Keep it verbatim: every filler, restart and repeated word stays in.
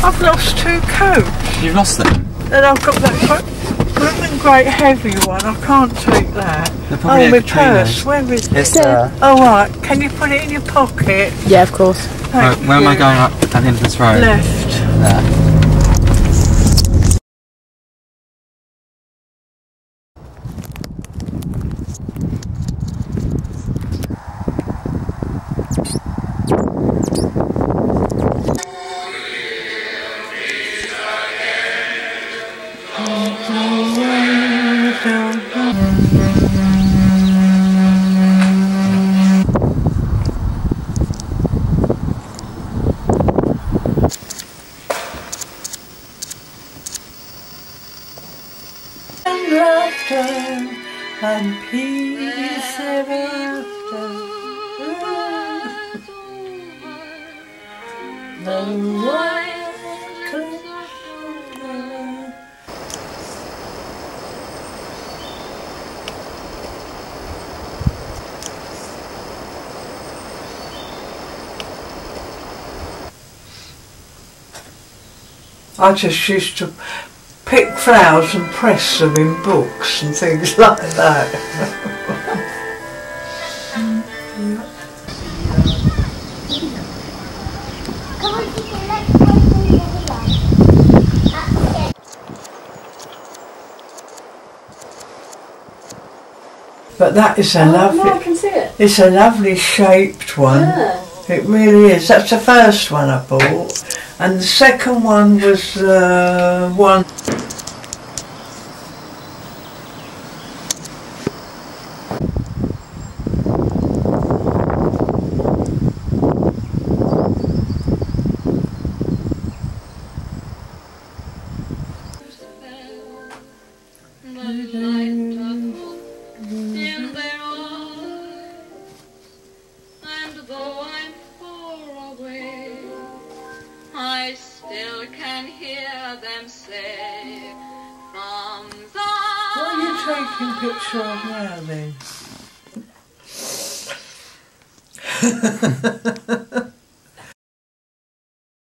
I've lost two coats. You've lost them? And I've got that blooming great heavy one. I can't take that. Oh, my purse. Where is it? It's there. Oh, right. Can you put it in your pocket? Yeah, of course. Where, where am I going up at the end of this road? Left. There. And laughter and peace ever after. The white cliffs. I just used to pick flowers and press them in books and things like that. But that is a oh, lovely. No, I can see it. It's a lovely shaped one. Yeah. It really is. That's the first one I bought, and the second one was uh, one. I still can hear them say from the... What are you taking a picture of now then?